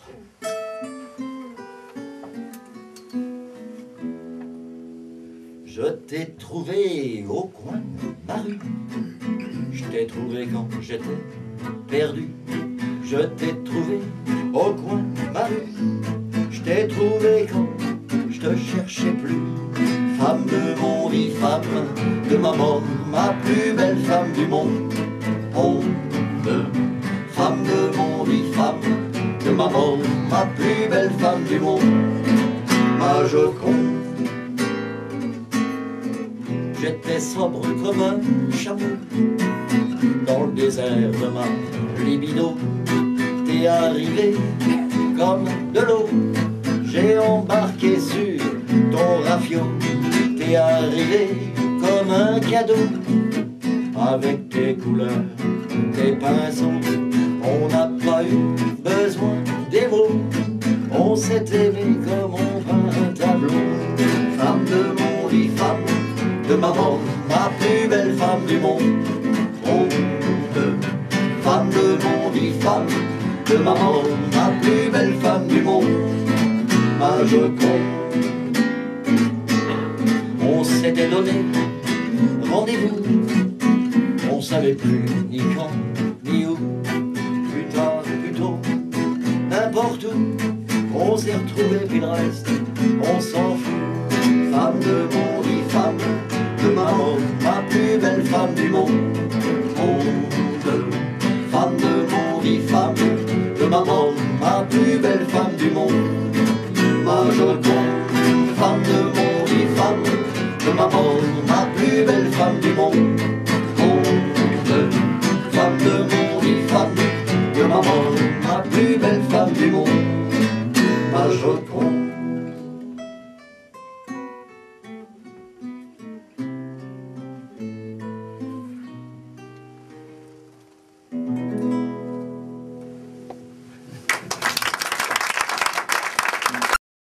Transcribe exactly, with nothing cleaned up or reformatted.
Je t'ai trouvé au coin de ma rue. Je t'ai trouvé quand j'étais perdu. Je t'ai trouvé au coin de ma rue. Je t'ai trouvé quand je te cherchais plus. Femme de mon vie, femme de ma mort, ma plus belle femme du monde. Monde, femme de mon vie, femme de ma mort, ma plus belle femme du monde. Ma Joconde. J'étais sobre comme un chameau dans le désert de ma libido. T'es arrivé comme de l'eau, j'ai embarqué sur ton rafio. T'es arrivé comme un cadeau, avec tes couleurs, tes pinceaux. On n'a pas eu besoin des mots, on s'est aimé comme on peint un tableau. Femme de mon lit, femme de ma mort, ma plus belle femme du monde. Monde, femme de mon vie, femme de ma mort, ma plus belle femme du monde. Ma Joconde. On s'était donné rendez-vous, on savait plus ni quand ni où. Plus tard, plus tôt, n'importe où, on s'est retrouvés puis le reste, on s'en fout. Femme de mon vie, femme de ma mort, ma plus belle femme du monde.